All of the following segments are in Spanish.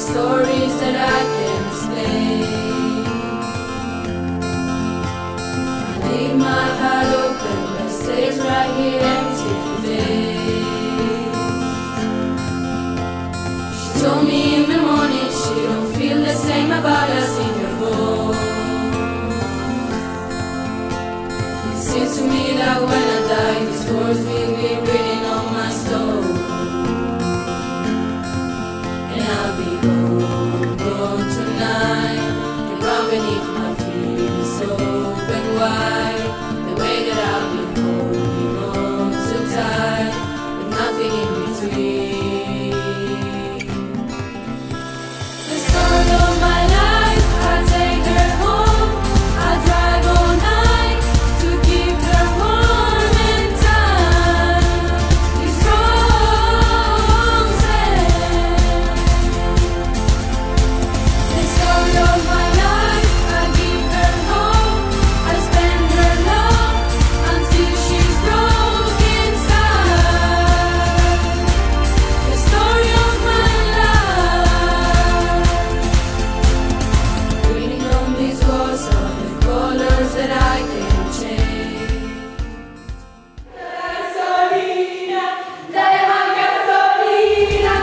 stories that I can explain. I leave my heart open, but it stays right here empty for days. She told me in the morning she don't feel the same about us in her voice. It seems to me that when I die, these words will be written on my stone. I'll be gone, gone tonight. The ground beneath my feet is open wide. The way that I'll be holding on so tight, with nothing in between. The start of my life, I take her home. I drive all night to keep her warm and tight. These roses. Of my life, I give her hope. I spend her love until she's broke inside. The story of my life. Reading on these walls are the colors that I can change. Gasolina, dale más gasolina.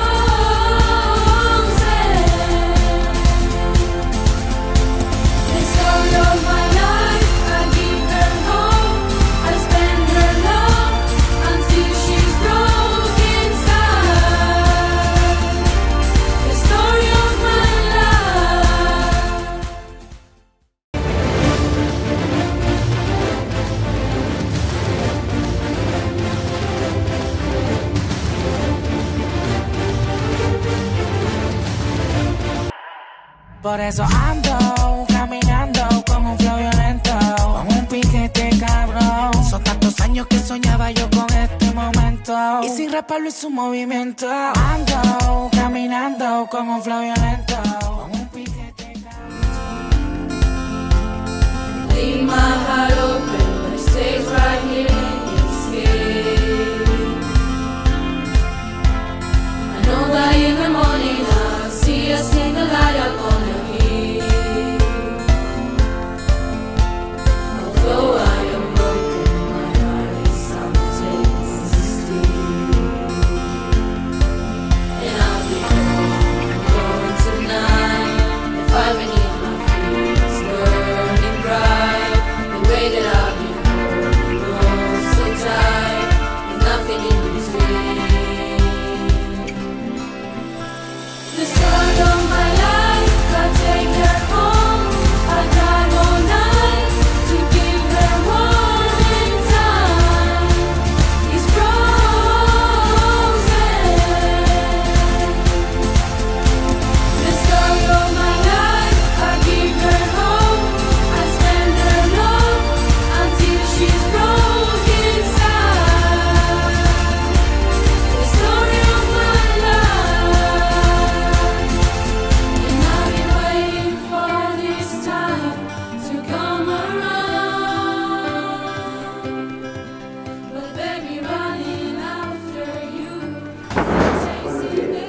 The story of my life, I give her hope. I spend her love until she's broke inside. The story of my life. Por eso ando caminando con un flow violento, con un piquete cabrón. Son tantos años que soñaba yo con este momento, y sin rasparlo en su movimiento. Ando caminando con un flow violento, con un piquete cabrón. Leave my heart open, but it stays right here in its skin. I know that in the morning I'll see a single light up on the hill. Although I am broken, my heart is simultaneously still. And I'll be gone tonight. The fire beneath my feet is burning bright. The way that I've been holding on so tight, with nothing in between. The start of my life, I take her home. I drive all night to keep her warm in time. These roses. The story of my life, I give her hope. I spend her love until she's broke inside. The story of my life. And I've been waiting for this time to come around. But baby, running after you, chasing the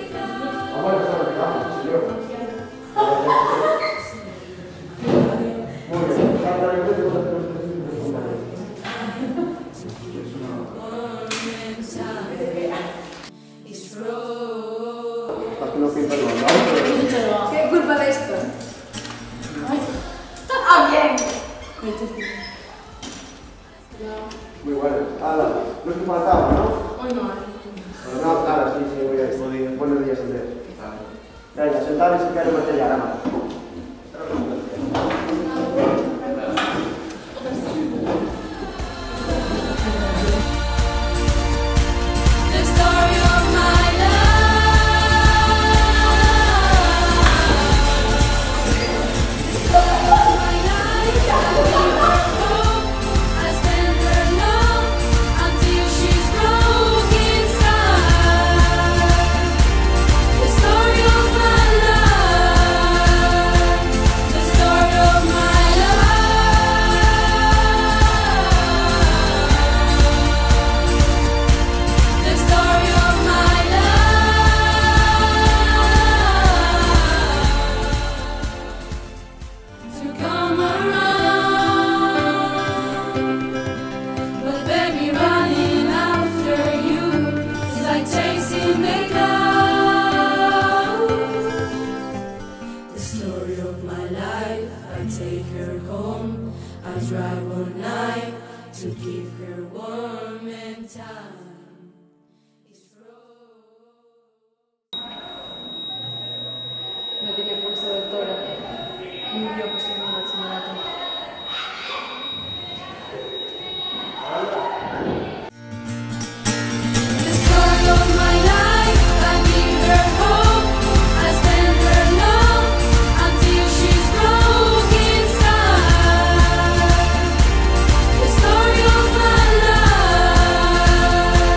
It's frozen. ¿Qué culpa de esto? ¡Ah, bien! Muy bueno. Hala, lo que faltaba, ¿no? Hoy no hay. No, claro, sí, muy bien. Buenos días, Andrés. Venga, sentaros y sacar el material, ama. The story of my I spend her love until she's broke inside. The story of my life. drive all night to keep her warm in time. No tiene pulso del toro. Murió por ser un bachillerato. The story of my life, I give her hope, I spend her love until she's broke inside. The story of my life.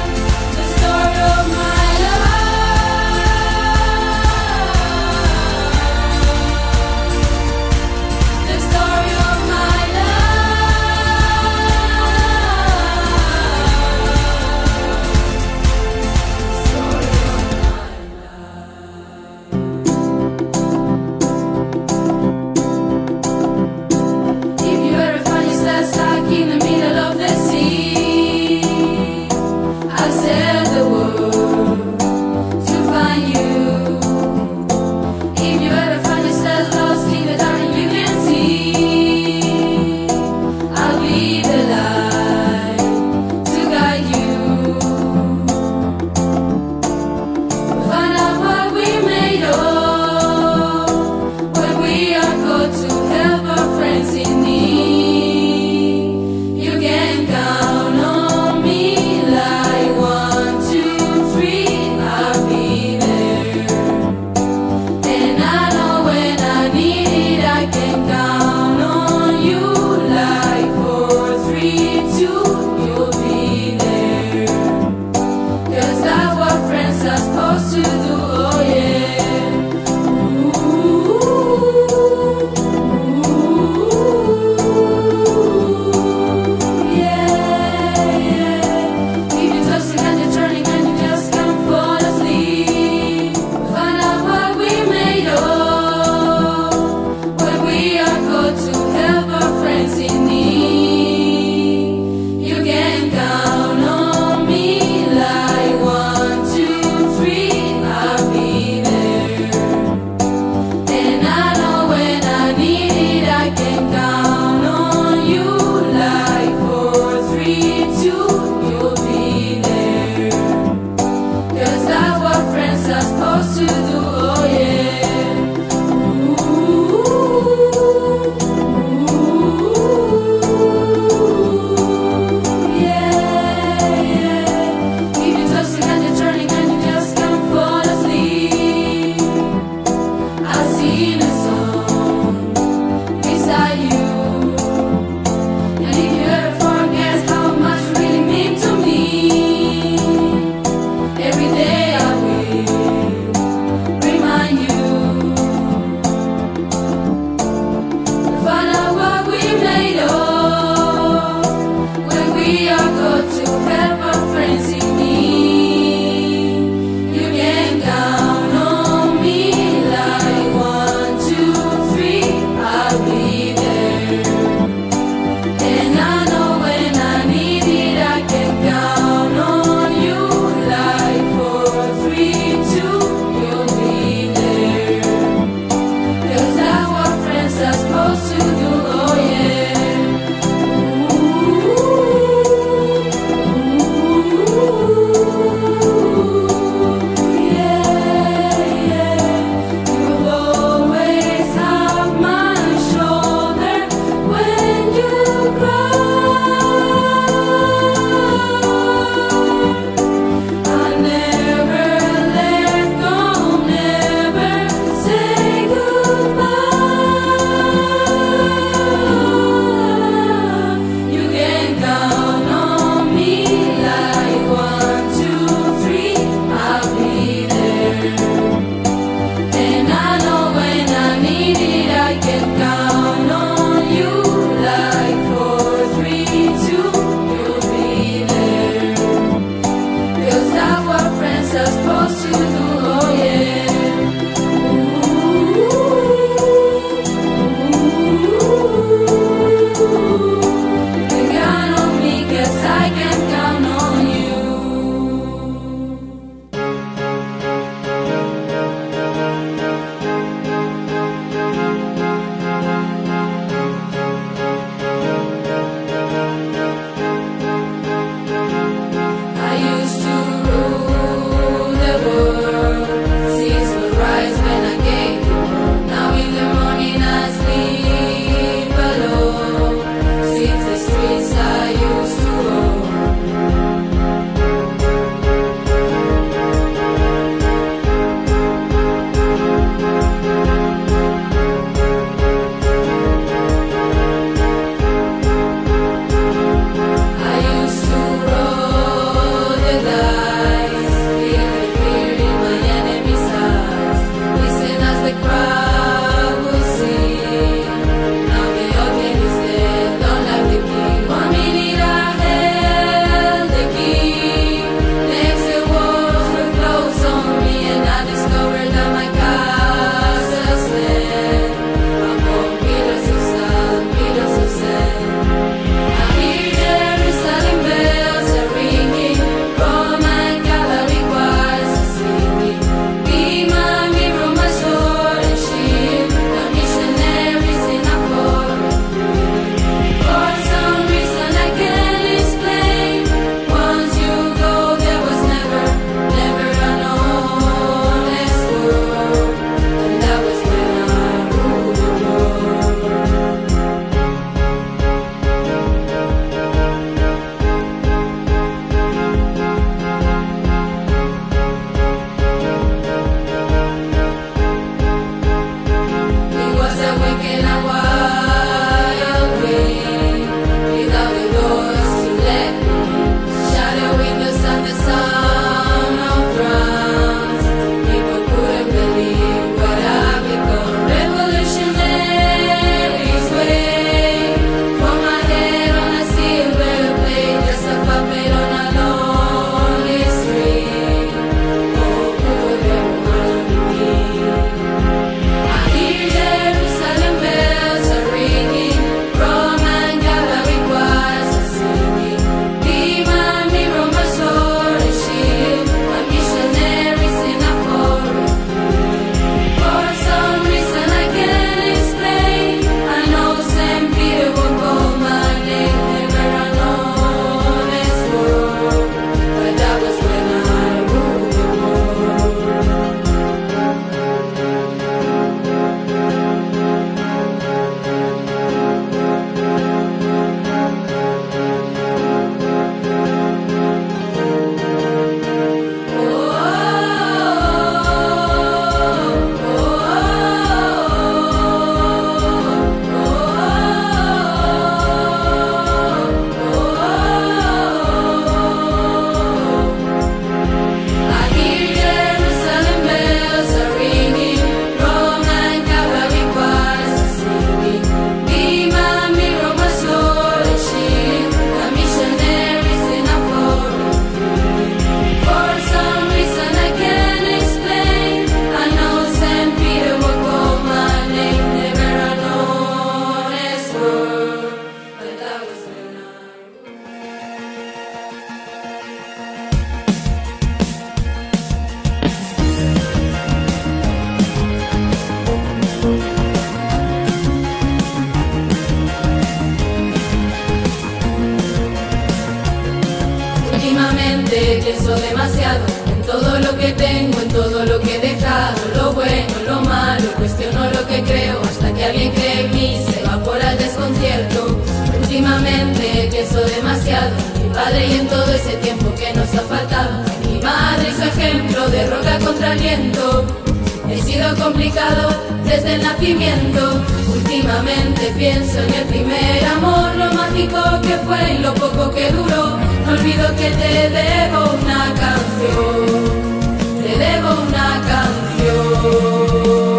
Últimamente pienso demasiado en todo lo que tengo, en todo lo que he dejado, lo bueno, lo malo, cuestiono lo que creo hasta que alguien cree en mí, se evapora el desconcierto. Últimamente pienso demasiado en mi padre y en todo ese tiempo que nos ha faltado, mi madre y su ejemplo de roca contra el viento. He sido complicado desde el nacimiento. Últimamente pienso en el primer amor, lo mágico que fue y lo poco que duró. No olvido que te debo una canción, te debo una canción.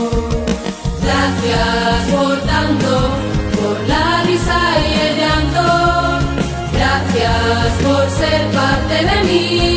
Gracias por tanto, por la risa y el llanto. Gracias por ser parte de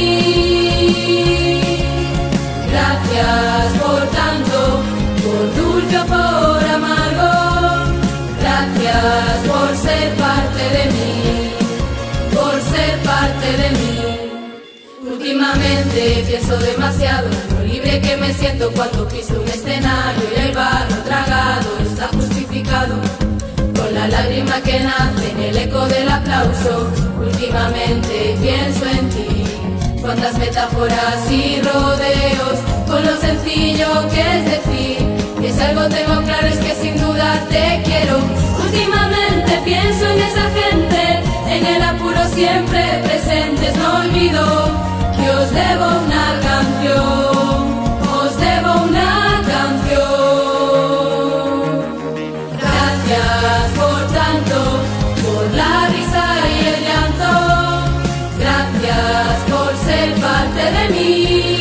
mí. Gracias por tanto, por dulce o por amargo. Gracias por ser parte de mí, por ser parte de mí. Últimamente pienso demasiado en lo libre que me siento cuando piso un escenario y el barro tragado está justificado con la lágrima que nace en el eco del aplauso. Últimamente pienso en ti, cuántas metáforas y rodeos con lo sencillo que es decir que si algo tengo claro es que sin duda te quiero. Últimamente pienso en esa gente, en el apuro siempre presentes. No olvido que os debo una canción, os debo una canción. Gracias por tanto, por la risa y el llanto. Gracias por ser parte de mí.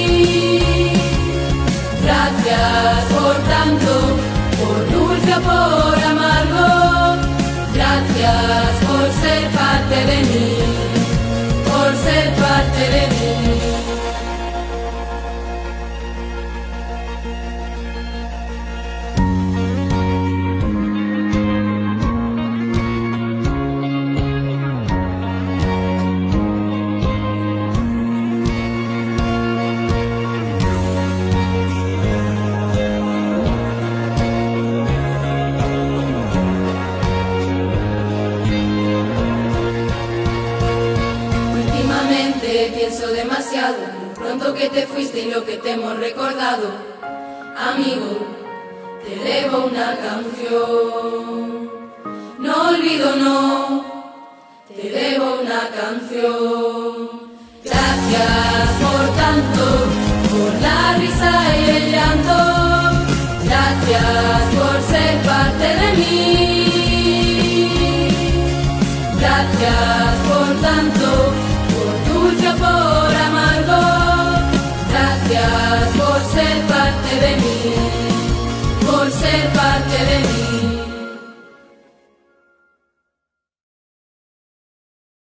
Gracias por tanto, por dulce o por amargo. Gracias por ser parte de mí, por ser parte de mí. Pienso demasiado en lo pronto que te fuiste y lo que te hemos recordado. Amigo, te debo una canción. No olvido, no, te debo una canción. Gracias por tanto, por la risa y el llanto. Gracias por